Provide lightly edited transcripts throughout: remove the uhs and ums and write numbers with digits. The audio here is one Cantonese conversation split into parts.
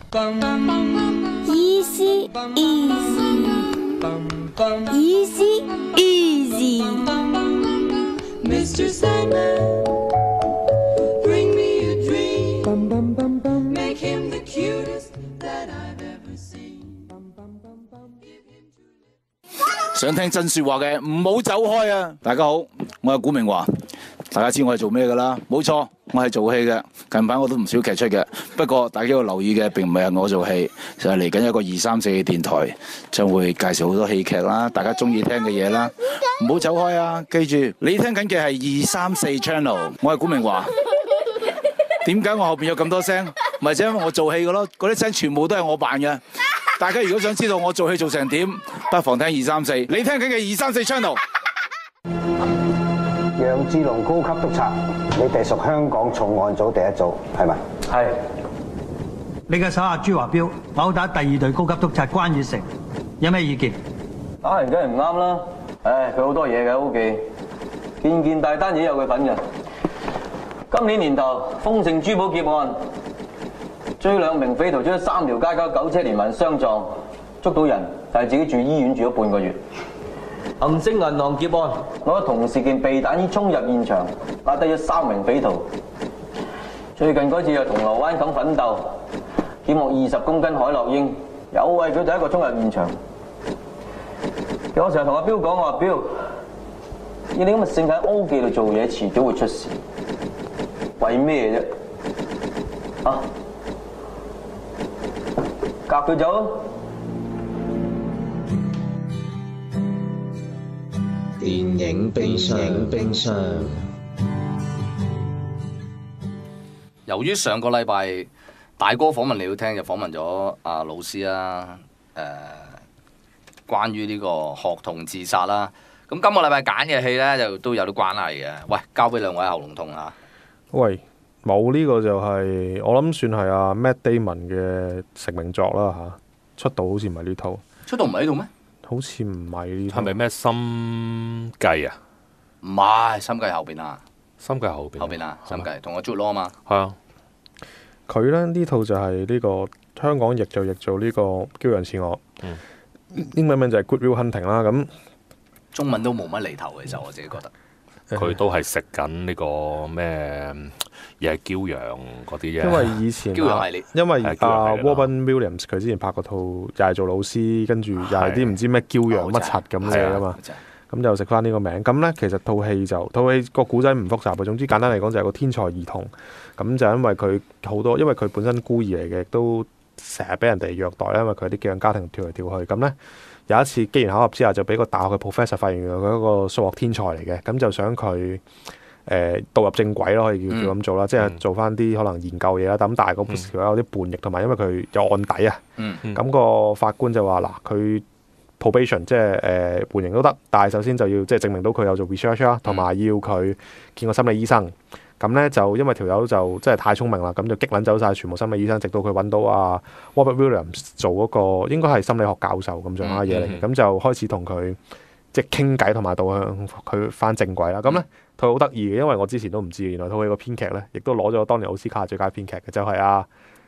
Easy easy easy easy Mr. Sandman, bring me a dream. Make him the cutest that I've ever seen. 想聽真說話嘅唔好走開啊！大家好，我係古明華，大家知我係做咩噶啦？冇錯，我係做戲嘅。近排我都唔少劇出嘅，不過大家要留意嘅並唔係我做戲，就係嚟緊一個234嘅電台，將會介紹好多戲劇啦，大家中意聽嘅嘢啦，唔好走開啊！記住，你聽緊嘅係234 Channel， 我係古明華。點解我後邊有咁多聲？咪就因為我做戲嘅咯，嗰啲聲全部都係我扮嘅。大家如果想知道我做戲做成點，不妨聽234。你聽緊嘅234 Channel。 楊志龍高級督察，你哋屬香港重案組第一組，係咪？係。 你嘅手下朱華標毆打第2隊高級督察關宇成，有咩意見？ 打人梗係唔啱啦！唉，佢好多嘢嘅 O 記，件大單嘢有佢份嘅。今年年頭，豐盛珠寶劫案，追2名匪徒將3條街交9車連環相撞，捉到人，但係自己住醫院住咗半個月。恒星銀行劫案，攞咗同事件避彈衣衝入現場，打低咗3名匪徒。最近嗰次又銅鑼灣冚奮鬥，檢獲20公斤海洛因，又係佢第一個衝入現場。我成日同阿彪講，我話彪，以你咁嘅性格喺 O 記度做嘢，遲早會出事。為咩啫？啊，夾佢走咯！ 電影冰箱。 由於上個禮拜大哥訪問你要聽，就訪問咗阿老師啦，關於呢個學童自殺啦。咁今個禮拜揀嘅戲咧，就都有啲關係嘅。喂，交俾兩位喉嚨痛啊！ 喂，冇呢個就係、我諗算係阿 Matt Damon 嘅成名作啦嚇，出道好似唔係呢套， 出道唔係呢度咩？ 好似唔係呢套， 係咪咩心計啊？ 唔係心計後邊啊， 心計後邊後邊啊，心計同我 Jude Law 啊嘛。 係啊， 佢咧呢套就係呢個香港譯就譯做呢個驕陽似我，英文名就係 Good Will Hunting 啦。咁中文都冇乜厘頭嘅，其實我自己覺得。 佢都係食緊呢個咩嘢係驕陽嗰啲嘢。 因為以前驕陽系列， 因為Robin Williams 佢之前拍過套又係做老師，跟住又係啲唔知咩驕陽乜柒咁嘅啊嘛。咁就食翻呢個名。咁咧其實套戲個古仔唔複雜嘅，總之簡單嚟講就係個天才兒童。咁就因為佢好多，因為佢本身孤兒嚟嘅，都成日俾人哋虐待，因為佢啲寄養家庭跳嚟跳去。咁咧有一次機緣巧合之下，就俾個大學嘅 professor 發現佢一個數學天才嚟嘅，咁就想佢導入正軌咯，可以叫咁做啦，即係做翻啲可能研究嘢啦。咁但係嗰條友有啲叛逆，同埋因為佢有案底啊。咁個法官就話嗱，佢 probation 即係緩刑都得，但係首先就要即係證明到佢有做 research 啦，同埋要佢見過心理醫生。咁咧就因為條友就真係太聰明啦，咁就激撚走晒全部心理醫生，直到佢揾到阿 Robert Williams 做嗰個應該係心理學教授咁上下嘢嚟嘅，咁就開始同佢即係傾偈，同埋導向佢翻正軌啦。咁咧佢好得意嘅，因為我之前都唔知，原來套戲個編劇咧亦都攞咗當年奧斯卡最佳編劇嘅，就係阿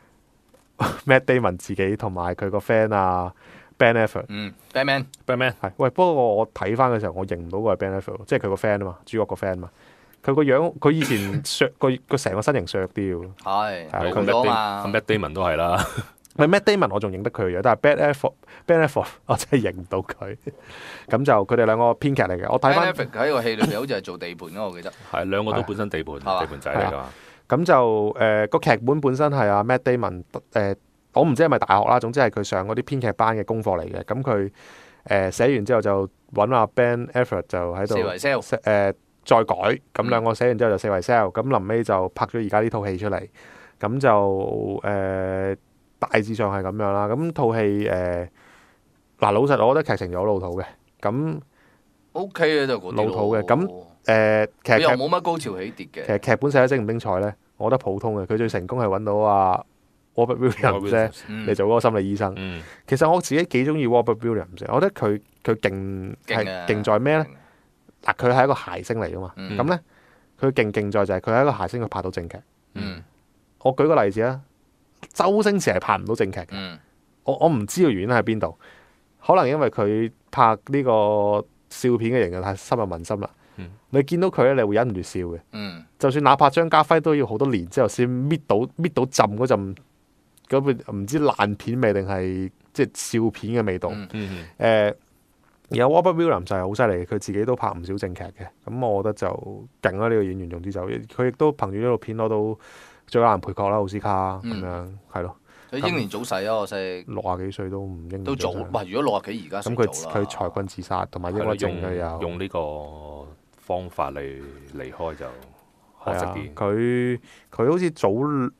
Matt Damon 自己同埋佢個 friend 啊 Ben Affleck。Batman 係喂，不過我睇翻嘅時候，我認唔到個係 Ben Affleck，即係佢個 friend 啊嘛，主角個 friend 嘛。佢個樣，佢以前削個成個身形削啲嘅。係佢 Matt Damon 都係啦。 咪 Matt Damon 我仲認得佢嘅樣，但係 Ben Affleck 我真係認唔到佢。咁就佢哋兩個編劇嚟嘅。我睇翻 Ben Affleck 喺個戲裏邊好似係做地盤咯，我記得。 係兩個都本身地盤仔嚟㗎。 咁就個劇本本身係阿 Matt Damon 我唔知係咪大學啦，總之係佢上嗰啲編劇班嘅功課嚟嘅。咁佢寫完之後就揾阿 Ben Affleck 就喺度再改，咁兩個寫完之後就四圍 sell，咁臨尾就拍咗而家呢套戲出嚟，咁就大致上係咁樣啦。咁套戲嗱老實，我覺得劇情就好老土嘅，咁 OK 嘅就嗰啲老土嘅，咁其實又冇乜高潮起跌嘅。 其實劇本寫得精唔精彩咧，我覺得普通嘅。佢最成功係揾到阿 Robert Williams 啫嚟做嗰個心理醫生。其實我自己幾中意 Robert Williams，我覺得佢勁係勁在咩咧？嗱，佢係一個諧星嚟噶嘛，咁咧佢勁在就係佢係一個諧星，佢拍到正劇。我舉個例子啊，《 周星馳係拍唔到正劇嘅。 嗯我唔知道原因喺邊度，可能因為佢拍呢個笑片嘅形象太深入民心啦。你見到佢咧，你會忍唔住笑嘅。就算哪怕張家輝都要好多年之後先搣到浸嗰陣唔知爛片味定係即係笑片嘅味道。而家 Robert Williams 就係好犀利，佢自己都拍唔少正劇嘅。咁我覺得就勁啦，呢個演員總之就佢亦都憑住呢套片攞到最佳男配角啦，奧斯卡咁樣係咯。 佢英年早逝啊，我識 60幾歲都唔英年都早。哇！如果60幾而家咁佢裁軍自殺同埋抑鬱症嘅又用呢個方法嚟離開就可惜啲。 佢好似早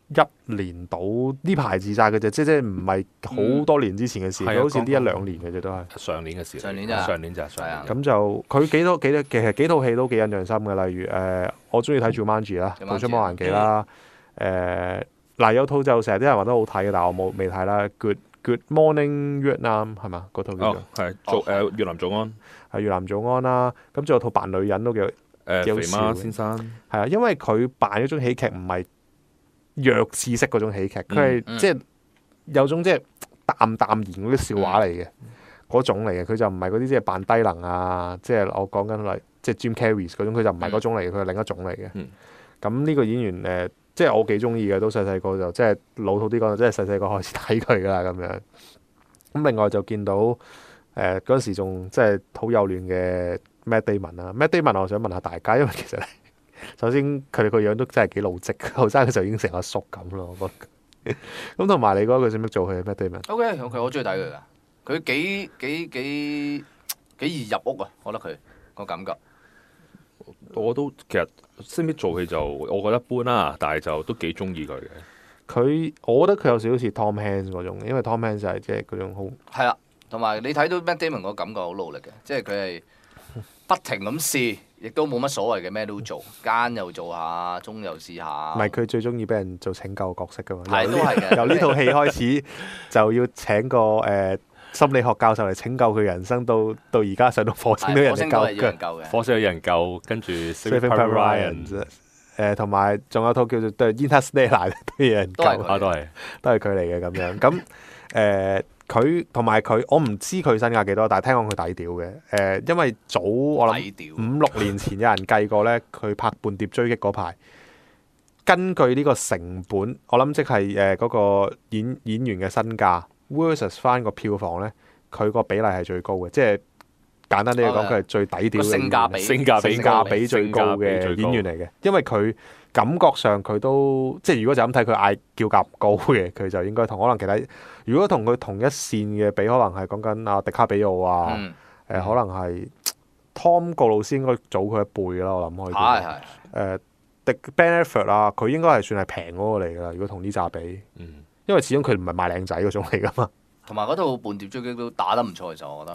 1年到呢排自殺嘅啫，即係唔係好多年之前嘅事，佢好似呢1-2年嘅啫，都係上年嘅事。 上年咋？ 咁就佢其實幾套戲都幾印象深嘅，例如我中意睇 Jumanji 啦，逃出魔幻紀啦，嗱有套就成日啲人話都好睇嘅，但係我未睇啦。Good Morning Vietnam 係嘛？嗰套叫做係越南早安， 係越南早安啦。咁仲有套扮女人都幾好肥媽先生係啊，因為佢扮嗰種喜劇唔係弱智式嗰種喜劇，佢係即係有種即係淡淡然嗰啲笑話嚟嘅嗰種嚟嘅。佢就唔係嗰啲即係扮低能啊，即係我講緊即係 Jim Carrey 嗰種，佢就唔係嗰種嚟嘅，佢係另一種嚟嘅。咁呢個演員即係我幾中意嘅，都細個就即係老土啲講，即係細個開始睇佢噶啦咁樣。咁另外就見到嗰陣時仲即係好幼嫩嘅 Matt Damon 啦。Matt Damon 我想問下大家，因為其實咧，首先佢哋個樣都真係幾老積，後生佢就已經成個叔咁咯。我覺得咁同埋你覺得佢識唔識做戲 Matt Damon？OK， 我中意睇佢噶，佢幾易入屋啊！我覺得佢個感覺。 我都其實識唔識做戲就我覺得一般啦，但係就都幾中意佢嘅。 我覺得佢有少少似 Tom Hanks 嗰種，因為 Tom Hanks 就係即係嗰種好係啦，同埋你睇到 Matt Damon 個感覺好努力嘅，即係佢係不停咁試，亦都冇乜所謂嘅，咩都做，奸又做下，忠又試下。 唔係佢最中意俾人做拯救角色噶嘛？ 係都係嘅。 由呢套戲開始就要請個心理學教授嚟拯救佢人生，到而家上到火星都有人救嘅， 火星有人救，跟住 Saving Private Ryan 同埋仲有套叫做 The Interstellar 都有人救，都係佢嚟嘅咁樣。咁佢同埋佢，我唔知佢身價幾多，但係聽講佢抵屌嘅。因為早我諗5-6年前有人計過咧，佢拍《叛諜追擊》嗰排，根據呢個成本，我諗即係嗰個演員嘅身價versus 翻個票房咧，佢個比例係最高嘅，即係簡單啲嚟講，佢係最抵屌嘅性價比最高嘅演員嚟嘅。因為佢感覺上佢都即係如果就咁睇，佢嗌叫價唔高嘅，佢就應該同可能其他如果同佢同一線嘅比，可能係講緊阿迪卡比奧啊，可能係 Tom 個老師應該早佢一輩啦，我諗可以。Ben Affleck 啊，佢應該係算係平嗰個嚟㗎啦。如果同呢扎比，因為始終佢唔係賣靚仔嗰種嚟㗎嘛。 同埋嗰套《叛諜追擊》都打得唔錯，其實我覺得。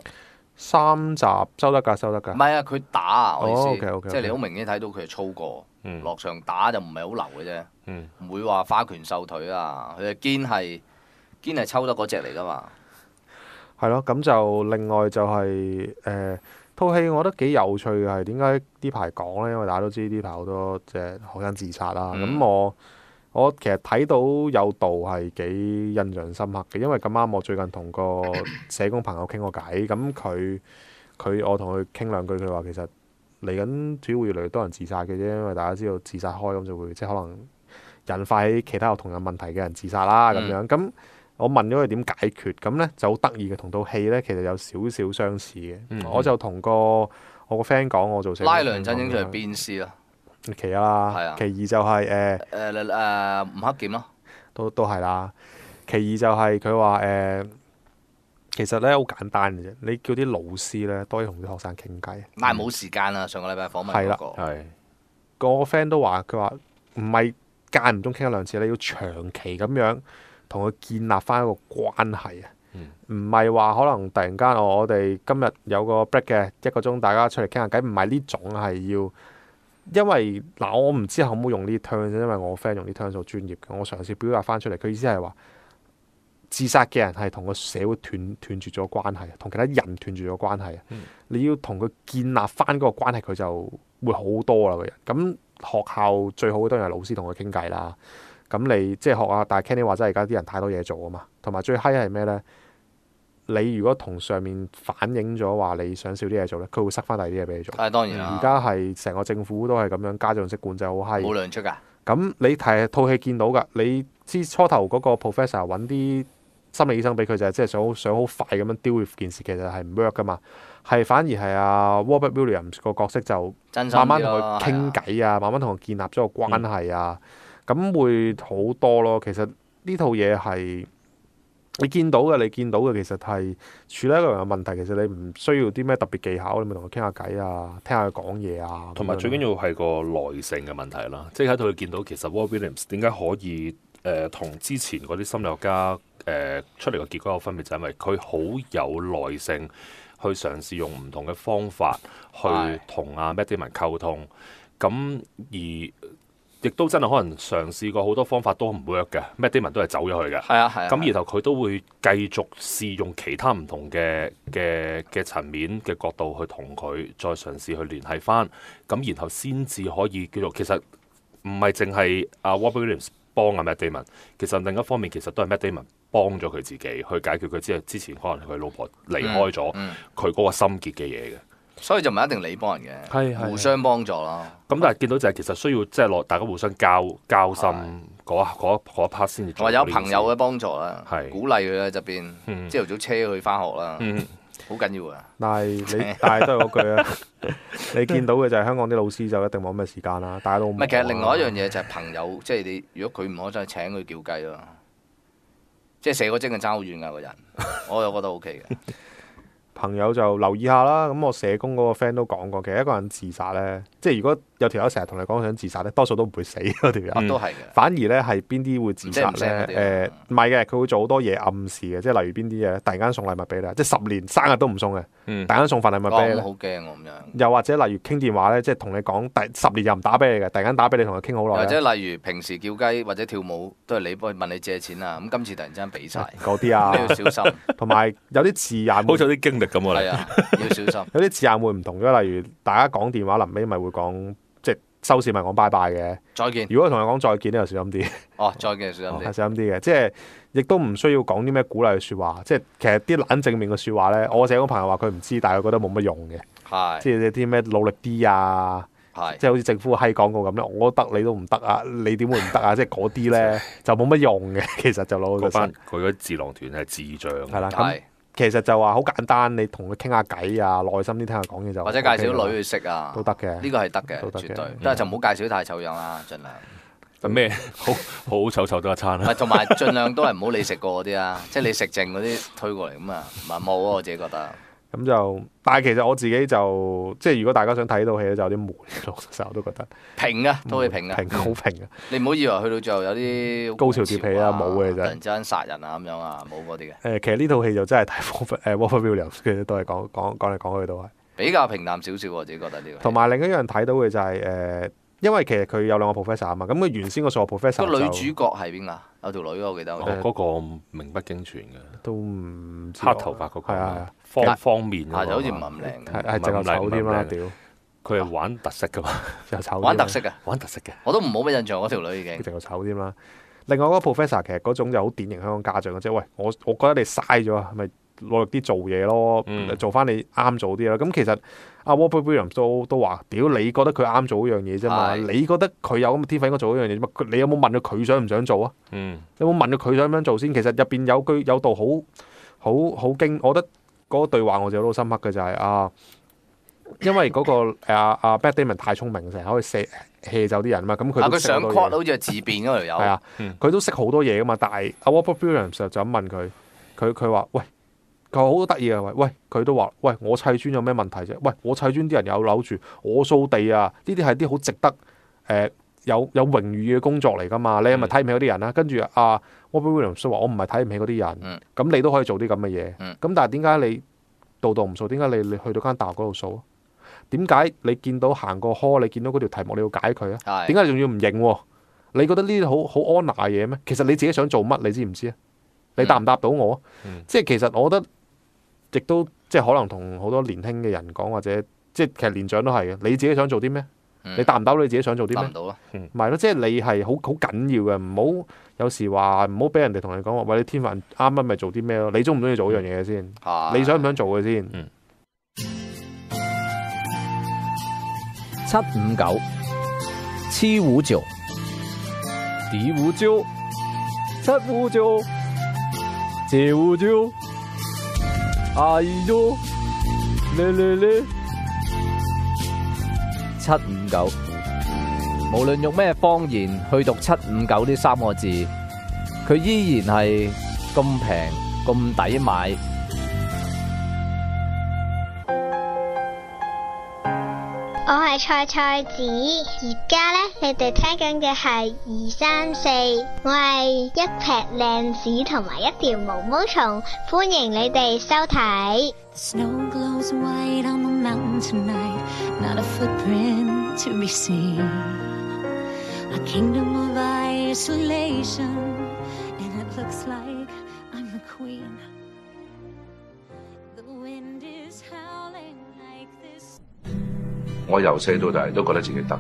3集收得㗎。 唔係啊，佢打啊，我意思， okay. 即係你好明顯睇到佢係粗過，落場打就唔係好流嘅啫，唔會話花拳繡腿啊，佢係堅係抽得嗰隻嚟㗎嘛。 係咯，咁就另外就係套戲，我覺得幾有趣嘅係點解呢排講咧？因為大家都知呢排好多即係學生自殺啦。咁我其實睇到有度係幾印象深刻嘅，因為咁啱我最近同個社工朋友傾過偈，咁我同佢傾兩句，佢話其實嚟緊主要會越嚟越多人自殺嘅啫，因為大家知道自殺開咁就會即係可能引發起其他有同樣問題嘅人自殺啦咁樣。咁我問咗佢點解決，咁咧就好得意嘅，同套戲咧其實有少少相似嘅。我就同我個 friend 講，我做社工拉梁振英就係鞭屍啦。 其一啦，其二就係吳克儉咯， 都係啦。其二就係佢話其實咧好簡單嘅啫，你叫啲老師咧多啲同啲學生傾偈。 但係冇時間啊！上個禮拜訪問嗰個， 個 friend 都話佢話唔係間唔中傾一兩次，你要長期咁樣同佢建立翻一個關係啊。唔係話可能突然間我哋今日有個 break 嘅1個鐘，大家出嚟傾下偈，唔係呢種係要。因為我唔知可唔可以用呢啲 terms，因為我 friend 用啲 terms 好專業嘅，我嘗試表達翻出嚟。佢意思係話，自殺嘅人係同個社會斷絕咗關係，同其他人斷絕咗關係。你要同佢建立翻嗰個關係，佢就會好多啦個人。咁學校最好當然係老師同佢傾偈啦。 咁你即係學啊，但係 Kenny 話齋而家啲人太多嘢做啊嘛，同埋最閪係咩咧？你如果同上面反映咗話你想少啲嘢做咧，佢會塞翻第二啲嘢俾你做。 係當然啦。 而家係成個政府都係咁樣家長式管制，好閪。 冇糧出㗎。 咁你睇套戲見到㗎，你知初頭嗰個 professor 揾啲心理醫生俾佢就係即係想好快咁樣 deal with 件事，其實係唔 work 㗎嘛。係反而係阿 Robert Williams 個角色就慢慢同佢傾偈啊，慢慢同佢建立咗個關係啊，咁會好多咯。其實呢套嘢係你見到嘅，其實係處理一個人嘅問題。其實你唔需要啲咩特別技巧，你咪同佢傾下偈啊，聽下佢講嘢啊。 同埋最緊要係個耐性嘅問題啦。即係喺度佢見到其實 Robert Williams 點解可以同之前嗰啲心理學家出嚟嘅結果有分別，就係因為佢好有耐性。去嘗試用唔同嘅方法去同阿 Matt Damon 溝通，咁而亦都真係可能嘗試過好多方法都唔 work 嘅，Matt Damon 都係走咗去嘅。 係啊。 咁然後佢都會繼續試用其他唔同嘅層面嘅角度去同佢再嘗試去聯繫翻，咁然後先至可以叫做其實唔係淨係阿 Robert Williams 幫阿 Matt Damon，其實另一方面其實都係 Matt Damon。幫咗佢自己去解決佢之前可能佢老婆離開咗佢嗰個心結嘅嘢嘅， 所以就唔係一定你幫人嘅，互相幫助咯。 咁但係見到就係其實需要即係大家互相交心嗰一 part 先至做。 或者有朋友嘅幫助啦，鼓勵佢喺側邊，朝頭早車佢翻學啦，好緊要啊！ 但係都係嗰句啊，你見到嘅就係香港啲老師就一定冇咩時間啦，大家都唔係。 其實另外一樣嘢就係朋友，即係你如果佢唔可真係請佢叫雞咯。即係射個精係爭好遠㗎個人，我又覺得 OK 嘅。 朋友就留意下啦。咁我社工嗰個 friend 都講過，其實一個人自殺咧，即係如果有條友成日同你講想自殺咧，多數都唔會死嗰條友。 都係嘅。反而咧係邊啲會自殺咧？唔係嘅，佢會做好多嘢暗示嘅，即係例如邊啲嘢，突然間送禮物俾你，即係10年生日都唔送嘅，突然間送份禮物俾你。 好驚我咁樣。 又或者例如傾電話咧，即係同你講10年又唔打俾你嘅，突然間打俾你同佢傾好耐。 或者例如平時叫雞或者跳舞都係你幫佢問你借錢啊，咁今次突然之間俾晒嗰啲啊， 你要小心。 同埋有啲字眼， 好似有啲經歷咁喎。 係啊。要小心， 有啲字眼會唔同咗，例如大家講電話臨尾咪會講，即係收線咪講拜拜嘅， 再見。 如果同佢講再見咧，就小心啲。 再見小心啲， 小心啲嘅，即係亦都唔需要講啲咩鼓勵嘅説話，即係其實啲冷正面嘅説話咧，我社工朋友話佢唔知，但係佢覺得冇乜用嘅，即係啲咩努力啲啊，即係好似政府閪廣告咁咧，我得你都唔得啊，你點會唔得啊？即係嗰啲咧就冇乜用嘅，其實就攞個身。 佢嗰啲智囊團係智障。 係啦，咁。其實就話好簡單，你同佢傾下偈啊，耐心啲聽下講嘢就。或者介紹女去識啊， 都得嘅。 呢個係得嘅，絕對。但係就唔好介紹太醜樣啦，盡量。 咩好醜都一餐啦。 同埋盡量都係唔好你食過嗰啲啊，即係你食剩嗰啲推過嚟咁啊，唔係冇啊，我自己覺得。 咁就，但係其實我自己就即係如果大家想睇套戲咧，就有啲悶，老實實我都覺得。 平啊，都係平啊。 好平啊！ 你唔好以為去到最後有啲高潮迭起啊，冇嘅就。 突然之間殺人啊咁樣啊，冇嗰啲嘅。 其實呢套戲就真係睇 Robert Williams 嘅，都係講嚟講去都係。 比較平淡少少，我自己覺得呢個。 同埋另一樣睇到嘅就係因為其實佢有2個 professor 啊嘛，咁佢原先個數學 professor 個女主角係邊個？有條女我記得。 嗰個名不經傳嘅， 都唔知。 黑頭髮嗰個。 係啊。 方面。 就好似唔係咁靚嘅。 係淨係醜添啦，屌！ 佢係玩特色噶嘛， 又醜。 玩特色嘅。 玩特色嘅。 我都唔冇乜印象嗰條女已經。 淨係醜添啦。另外嗰個 professor 其實嗰種就好典型香港家長嘅啫。喂，我覺得你嘥咗啊，咪努力啲做嘢咯，做翻你啱做啲啦。咁其實阿 Robert Williams 都話：屌，你覺得佢啱做嗰樣嘢啫嘛？你覺得佢有咁嘅天分應該做嗰樣嘢啫嘛？你有冇問佢想唔想做啊？有冇問佢想唔想做先？其實入邊有道好經，我覺得嗰個對話我就好深刻嘅就係因為嗰個阿 Matt Damon 太聰明，成日可以射走啲人嘛。咁佢上 court 好似係自辯嗰條友。 係啊，佢都識好多嘢噶嘛。但係阿 Robert Williams 就咁問佢，佢話：喂。佢好得意啊！喂，佢都話：喂，我砌磚有咩問題啫？喂，我砌磚啲人有樓住，我掃地啊！呢啲係啲好值得有榮譽嘅工作嚟噶嘛？你係咪睇唔起嗰啲人啊？跟住Robert Williams 話：我唔係睇唔起嗰啲人，咁你都可以做啲咁嘅嘢。咁但係點解你度唔掃？點解你去到間大學嗰度掃啊？點解你見到行過科，你見到嗰條題目你要解佢啊？點解你仲要唔認？你覺得呢啲好 honor 嘅嘢咩？其實你自己想做乜，你知唔知啊？你答唔答到我？即係其實我覺得。亦都即係可能同好多年輕嘅人講，或者即係其實年長都係嘅。你自己想做啲咩？ 你達唔到你自己想做啲咩？ 達唔到咯。 咪咯，即係你係好緊要嘅，唔好有時話唔好俾人哋同你講話，喂，你天分啱啱咪做啲咩咯？你中唔中意做嗰樣嘢先？你想唔想做嘅先 ？759七五九第五九759 759哎呦咧759，無論用咩方言去讀759呢3個字，佢依然係咁平咁抵買。 我係菜子，而家呢，你哋聽緊嘅係234，我係一撇靚屎同埋一條毛毛蟲，歡迎你哋收睇。 Snow glows white on the mountain tonight, not a footprint to be seen. A kingdom of isolation, and it looks like I'm the queen. The wind is howling like this. 我由細到大都覺得自己得。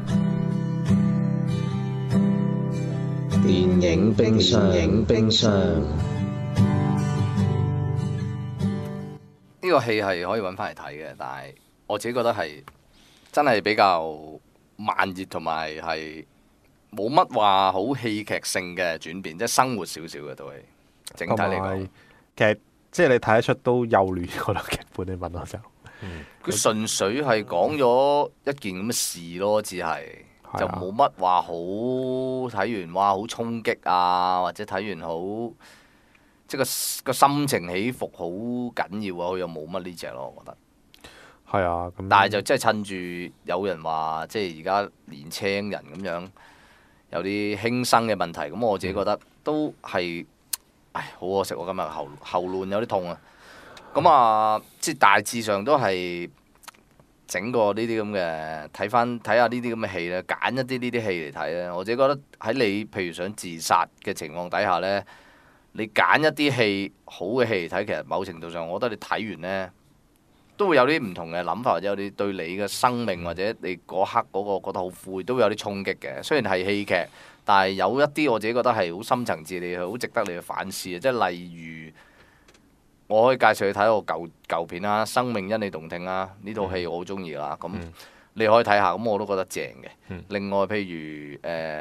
電影冰箱。 呢個戲係可以揾翻嚟睇嘅，但係我自己覺得係真係比較慢熱同埋係冇乜話好戲劇性嘅轉變，即係生活少少嘅都係整體嚟講。 其實即係你睇得出都幼嫩嗰個劇本，你問我就。 佢純粹係講咗一件咁嘅事咯，只係就冇乜話好睇完哇好衝擊啊，或者睇完好即係個心情起伏好緊要啊，佢又冇乜呢隻咯，我覺得。 係啊，咁。 但係就即係趁住有人話，即係而家年青人咁樣有啲輕生嘅問題，咁我自己覺得都係，唉，好可惜我今日喉嚨有啲痛啊！咁啊，即係大致上都係整個呢啲咁嘅睇下呢啲咁嘅戲咧，揀一啲呢啲戲嚟睇咧。我自己覺得喺你譬如想自殺嘅情況底下咧，你揀一啲戲好嘅戲嚟睇，其實某程度上，我覺得你睇完咧都會有啲唔同嘅諗法，或者有啲對你嘅生命或者你嗰刻嗰個覺得好灰，都會有啲衝擊嘅。雖然係戲劇，但係有一啲我自己覺得係好深層次，你係好值得你去反思嘅。即係例如，我可以介紹你睇個舊片啦，《生命因你動聽》啦，呢套戲我好中意啦。咁你可以睇下，咁我都覺得正嘅。另外譬如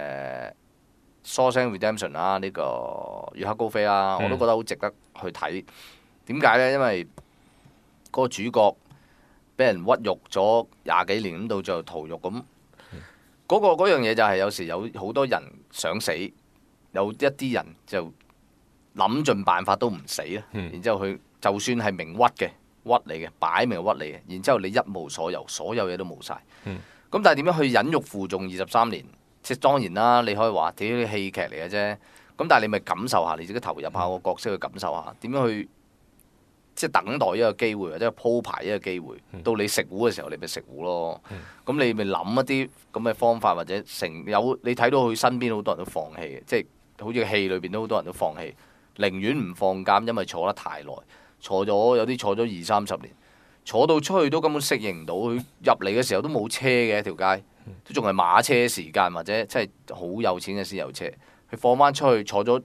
《Shawshank Redemption》啦，呢個《月黑高飛》啦，我都覺得好值得去睇。點解呢？因為嗰個主角俾人屈辱咗20幾年，咁到最後逃獄咁，嗰樣嘢就係有時有好多人想死，有一啲人就諗盡辦法都唔死啦。然之後佢就算係明屈嘅，屈你嘅，擺明係屈你嘅，然之後你一無所有，所有嘢都冇晒。咁但係點樣去忍辱負重23年？即係當然啦，你可以話屌啲戲劇嚟嘅啫。咁但係你咪感受下，你自己投入下個角色去感受下，點樣去即係等待一個機會，或者鋪排一個機會，到你食糊嘅時候，你咪食糊咯。咁你咪諗一啲咁嘅方法，或者你睇到佢身邊好多人都放棄嘅，即係好似戲裏邊都好多人都放棄，寧願唔放監，因為坐得太耐，有啲坐咗20-30年，坐到出去都根本適應唔到。佢入嚟嘅時候都冇車嘅，一條街都仲係馬車時間，或者即係好有錢嘅先有車。佢放翻出去坐咗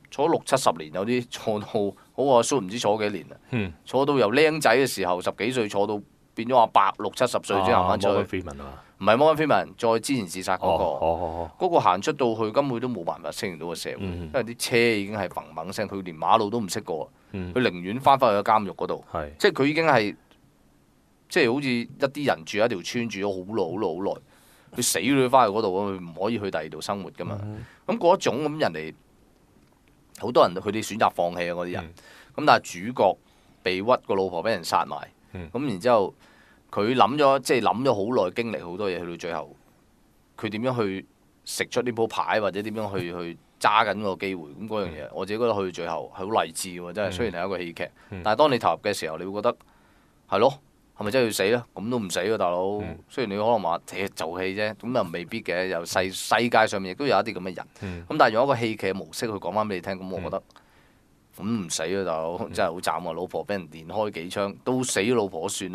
60-70年，有啲坐到好阿叔唔知坐幾年啦。坐到由僆仔嘅時候10幾歲坐到變咗阿伯60-70歲先行翻出去。唔係摩根菲文，再之前自殺嗰個行出到去根本都冇辦法適應到個社會，因為啲車已經係砰砰聲，佢連馬路都唔識過。佢寧願翻返去個監獄嗰度，即係佢已經係即係好似一啲人住喺條村住咗好耐，佢死都要翻去嗰度，佢唔可以去第二度生活噶嘛。咁嗰一種咁人哋好多人佢哋選擇放棄啊嗰啲人。咁但係主角被屈，個老婆俾人殺埋，咁然之後佢諗咗好耐，經歷好多嘢，去到最後佢點樣去食出呢鋪牌，或者點樣去揸緊個機會。咁嗰樣嘢我自己覺得去到最後係好勵志喎，真係。雖然係一個戲劇，但係當你投入嘅時候，你會覺得係咯，係咪真係要死咧？咁都唔死喎，大佬。雖然你可能話就戲啫，咁又未必嘅。又世界上面亦都有一啲咁嘅人。咁但係用一個戲劇嘅模式去講翻俾你聽，咁我覺得咁唔死啊，大佬，真係好慘啊！老婆俾人連開幾槍，都死咗老婆算啦。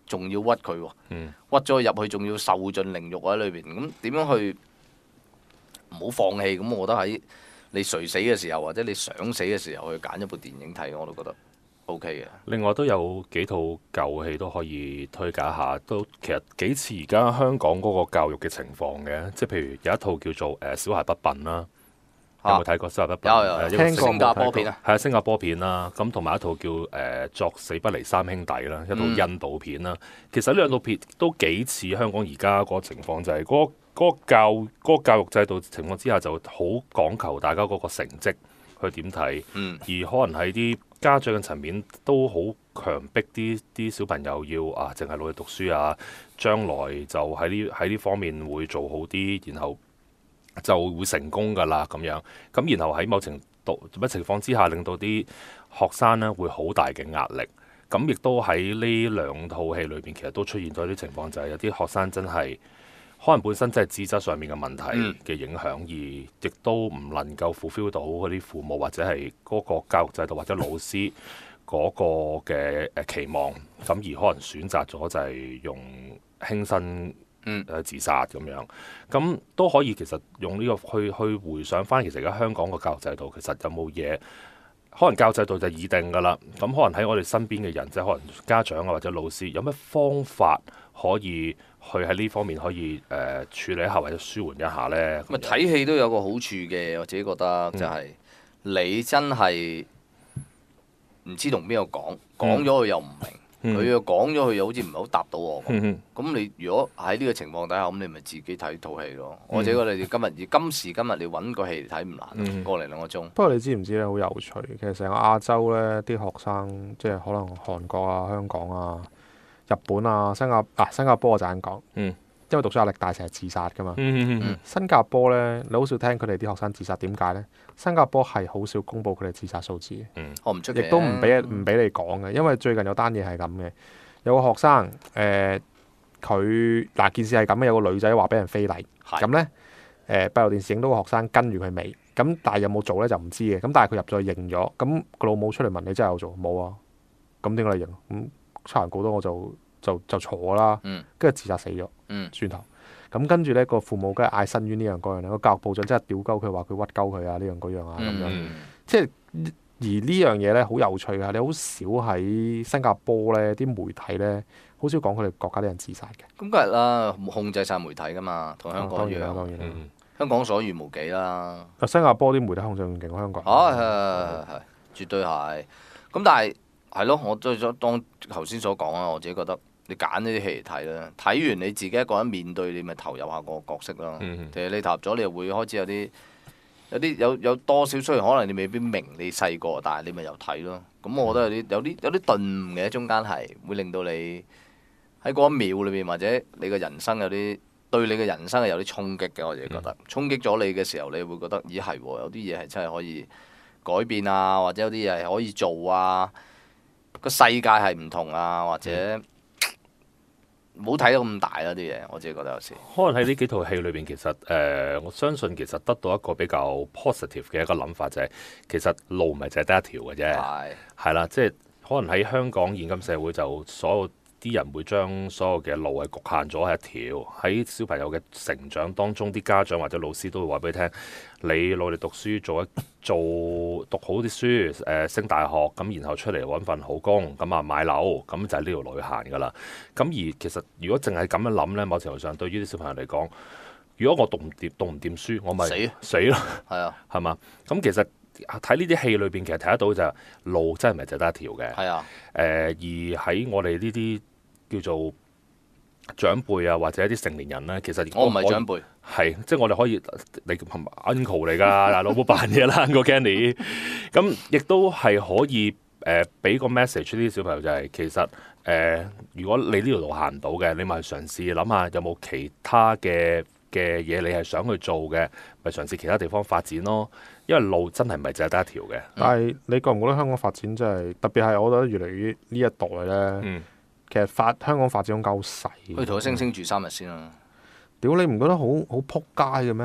仲要屈佢喎，屈咗佢入去，仲要受盡凌辱喺裏邊，咁點樣去唔好放棄？咁我覺得喺你垂死嘅時候，或者你想死嘅時候去揀一部電影睇，我都覺得 OK 嘅。 另外都有幾套舊戲都可以推介下，都其實幾似而家香港嗰個教育嘅情況嘅，即係譬如有一套叫做小孩不笨啦。有冇睇過《小孩不笨》？ 有聽過新加坡片啊， 係啊，新加坡片啦。咁同埋一套叫作死不離三兄弟啦，一套印度片啦。其實呢兩套片都幾似香港而家嗰個情況，就係嗰個教育制度情況之下，就好講求大家嗰個成績去點睇。而可能喺啲家長嘅層面都好強迫啲小朋友要淨係努力讀書啊，將來就喺呢方面會做好啲，然後就會成功㗎啦咁樣，咁然後喺某程度乜情況之下，令到啲學生呢會好大嘅壓力。咁亦都喺呢兩套戲裏邊，其實都出現咗啲情況，就係有啲學生真係可能本身真係資質上面嘅問題嘅影響，而亦都唔能夠 fulfill 到嗰啲父母或者係嗰個教育制度或者老師嗰個嘅期望，咁而可能選擇咗就係用輕生。自殺咁樣，咁都可以其實用呢個去回想翻，其實而家香港個教育制度其實有冇嘢？可能教育制度就已定㗎啦。咁可能喺我哋身邊嘅人，即係可能家長啊或者老師，有咩方法可以去喺呢方面可以處理一下或者舒緩一下呢？ 咁睇戲都有個好處嘅，我自己覺得就係你真係唔知同邊個講咗佢又唔明。佢又講咗，佢又好似唔係好答到我咁。咁你如果喺呢個情況底下，咁你咪自己睇套戲咯。我自己覺得你今時今日你揾個戲嚟睇唔難，個零兩個鐘。 不過你知唔知咧？好有趣，其實成個亞洲咧，啲學生即係可能韓國啊、香港啊、日本啊、新加坡我就咁講。因為讀書壓力大，成日自殺噶嘛。新加坡咧，你好少聽佢哋啲學生自殺，點解咧？新加坡係好少公佈佢哋自殺數字嘅。 我唔出奇。 亦都唔俾你講嘅，因為最近有單嘢係咁嘅，有個學生佢件事係咁嘅，有個女仔話俾人非禮，咁咧閉路電視影到個學生跟住佢尾，咁但係有冇做咧就唔知嘅，咁但係佢入咗去認咗，咁個老母出嚟問你真係有做冇啊？咁點解你認？咁差人告多我就坐啦，跟住自殺死咗，轉頭。咁跟住呢個父母梗係嗌申冤呢樣嗰樣啦，個教育部長真係屌鳩佢，話佢屈鳩佢啊呢樣嗰樣啊咁樣，即係而呢樣嘢咧好有趣㗎，你好少喺新加坡咧啲媒體咧好少講佢哋國家啲人自殺嘅。 咁梗係啦，控制晒媒體㗎嘛，同香港一樣。 當然香港所餘無幾啦。 新加坡啲媒體控制仲勁過香港。 係，絕對係。咁但係係咯，我再當頭先所講啊，我自己覺得。你揀呢啲戲嚟睇啦，睇完你自己一個人面對，你咪投入下個角色咯。其實你投入咗，你又會開始有多少，雖然可能你未必明你細個，但係你咪又睇咯。咁我覺得有啲頓悟嘅，中間係會令到你喺嗰一秒裏面，或者你嘅人生對你嘅人生係有啲衝擊嘅。我自己覺得衝擊咗你嘅時候，你會覺得咦係喎，有啲嘢係真係可以改變啊，或者有啲嘢係可以做啊，個世界係唔同啊，或者。唔好睇得咁大啦啲嘢，我自己覺得有時。 可能喺呢幾套戲裏邊，其實我相信其實得到一個比較 positive 嘅一個諗法，就係其實路唔係淨係得一條嘅啫。係啦，即係可能喺香港現今社會，就所有啲人會將所有嘅路係局限咗係一條。喺小朋友嘅成長當中，啲家長或者老師都會話俾你聽：你努力讀書，讀好啲書，升大學，咁然後出嚟揾份好工，咁啊買樓，咁就係呢條路去行㗎啦。咁而其實如果淨係咁樣諗呢，某程度上對於啲小朋友嚟講，如果我讀唔掂書，我咪死咯。 係啊， 係嘛？咁其實睇呢啲戲裏邊，其實睇得到就係路真係唔係淨得一條嘅。 係啊。 而喺我哋呢啲叫做長輩啊，或者一啲成年人咧，其實我唔係長輩， 係即係我哋可以你 uncle 嚟㗎，大佬冇扮嘢啦，Uncle Kenny。咁亦都係可以俾個 message 呢啲小朋友就係其實如果你呢條路行唔到嘅，你咪嘗試諗下有冇其他嘅嘢你係想去做嘅，咪嘗試其他地方發展咯。因為路真係唔係淨係得一條嘅。 但係你覺唔覺得香港發展真係特別係我覺得越嚟越呢一代咧？其實香港發展好細， 去同佢星星住3日先啦。 屌你唔覺得好撲街嘅咩？